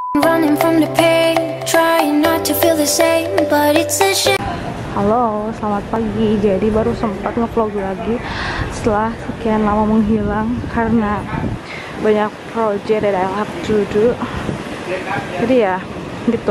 Halo, selamat pagi. Jadi baru sempat ngevlog lagi setelah sekian lama menghilang karena banyak project that I have to do. Jadi ya gitu.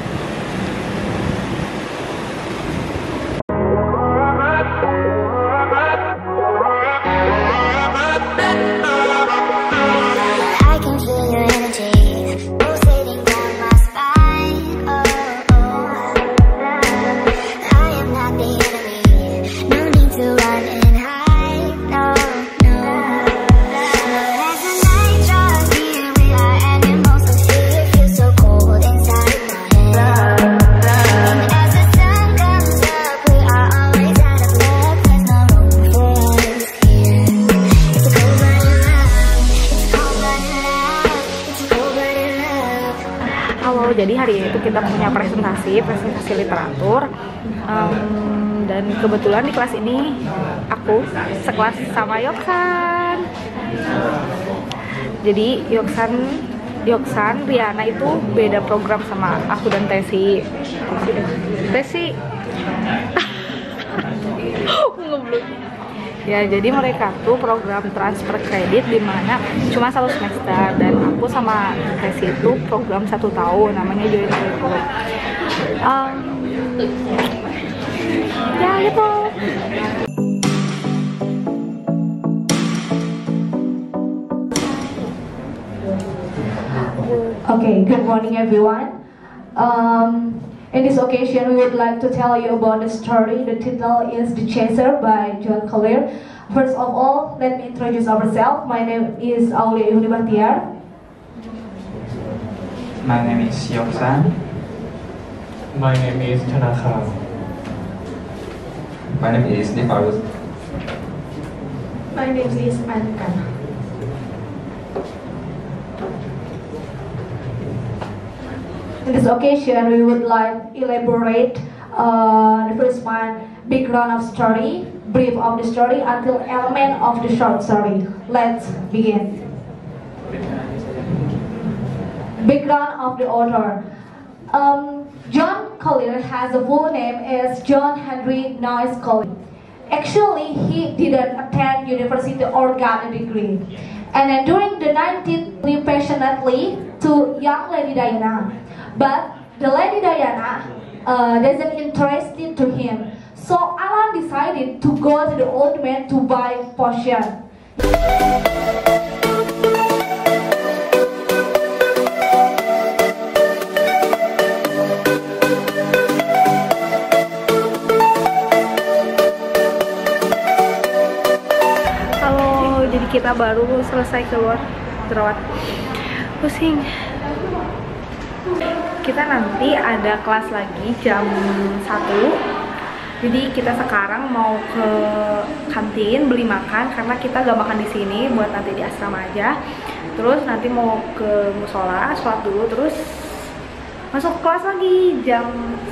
Jadi hari itu kita punya presentasi literatur, dan kebetulan di kelas ini aku sekelas sama Yoksan. Jadi Yoksan, Riana itu beda program sama aku dan Tesi. Ya, jadi mereka tuh program transfer kredit dimana cuma 1 semester, dan aku sama Tesi itu program 1 tahun, namanya joint curriculum. Ya gitu. Okay, good morning everyone. In this occasion, we would like to tell you about the story. The title is The Chaser by John Collier. First of all, let me introduce ourselves. My name is Aulia Yuni Bahtiar. My name is Yoksan. My name is Tanaka. My name is Nifarus. My name is Anka. In this occasion, we would like to elaborate the first one, background of story, brief of the story, until element of the short story. Let's begin. Background of the author. John Collier has a full name is John Henry Noyes Collier. Actually, he didn't attend university or got a degree. And then during the 19th, he passionately to young Lady Diana. But the Lady Diana doesn't interest it to him. So Alan decided to go to the old man to buy potion. Halo, jadi kita baru selesai keluar jerawat. Pusing. Kita nanti ada kelas lagi jam 1. Jadi kita sekarang mau ke kantin beli makan karena kita gak makan di sini, buat nanti di asrama aja. Terus nanti mau ke musola, sholat dulu, terus masuk kelas lagi jam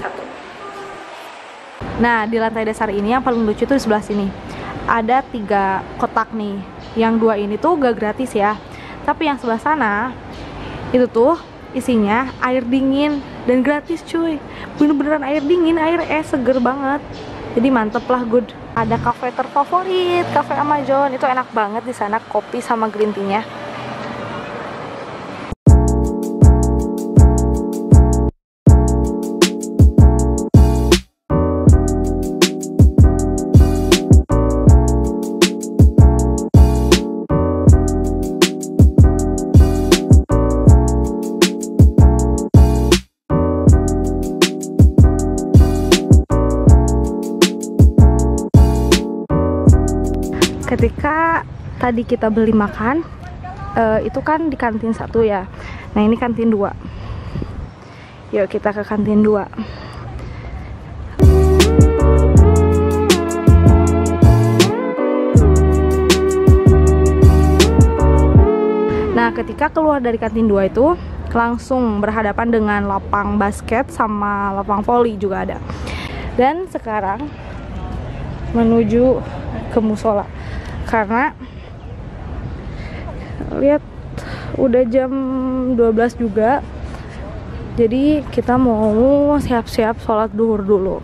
1. Nah, di lantai dasar ini yang paling lucu tuh di sebelah sini. Ada 3 kotak nih. Yang 2 ini tuh gak gratis ya. Tapi yang sebelah sana itu tuh isinya air dingin dan gratis cuy. Bener-beneran air dingin, air es seger banget. Jadi mantep lah, good. Ada cafe terfavorit, cafe Amazon. Itu enak banget di sana, kopi sama green tea-nya. Ketika tadi kita beli makan, itu kan di kantin 1 ya. Nah ini kantin 2. Yuk kita ke kantin 2. Nah ketika keluar dari kantin 2 itu langsung berhadapan dengan lapang basket sama lapang voli juga ada. Dan sekarang menuju ke musola karena lihat udah jam 12 juga Jadi kita mau siap-siap sholat duhur dulu.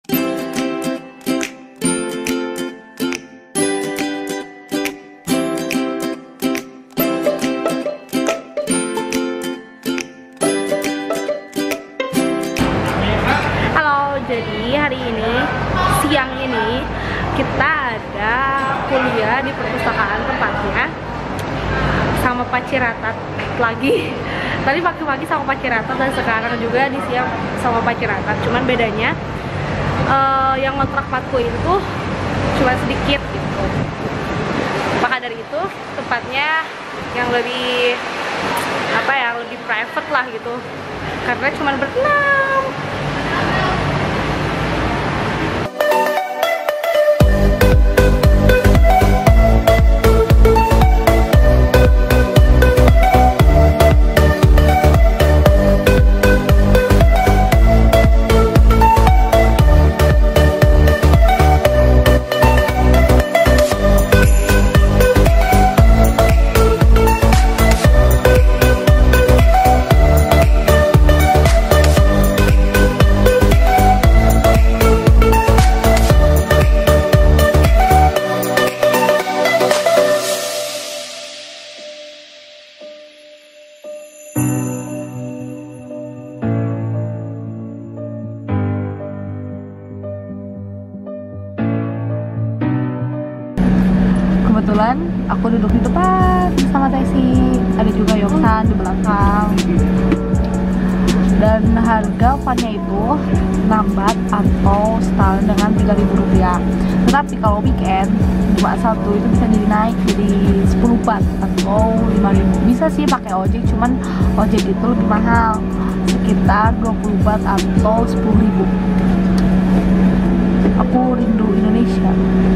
Halo, jadi hari ini, siang ini kita ada kuliah di perpustakaan tempatnya sama Pak Ciratat lagi. Tadi pagi-pagi sama Pak Ciratat dan sekarang juga di siang sama Pak Ciratat. Cuman bedanya yang ngontrak matku itu cuma sedikit gitu. Maka dari itu tempatnya yang lebih apa ya, lebih private lah gitu. Karena cuma berenam. Kebetulan aku duduk di depan sama Tesi, ada juga Yoksan di belakang. Dan harga funnya itu lambat atau setara dengan Rp3.000. Tetapi kalau weekend Jumat Sabtu itu bisa jadi naik jadi 10 baht atau 5.000. Bisa sih pakai ojek, cuman ojek itu lebih mahal, sekitar 20 baht atau 10.000. Aku rindu Indonesia.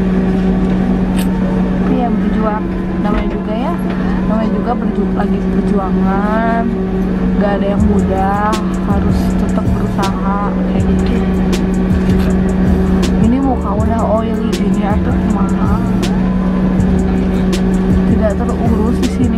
Ya, berjuang, namanya juga lagi perjuangan, gak ada yang mudah, harus tetap berusaha kayak gitu. Ini muka udah oily gini atau mahal, tidak terurus di sini